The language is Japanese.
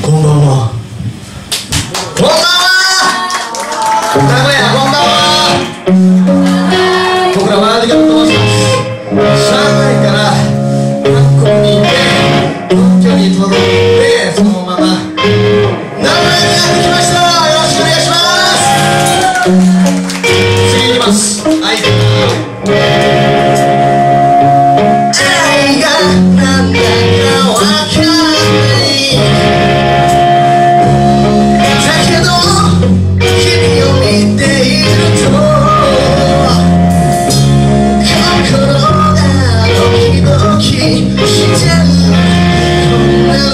こんばんは。こんばんは。名古屋こんばんは。僕らマーディガンと申します。上海から韓国に行って東京に届いて、そのまま名古屋にやってきました。よろしくお願いします。次いきます。愛がなんだかわかんないだけど君を見ていると心がドキドキしちゃう。こんな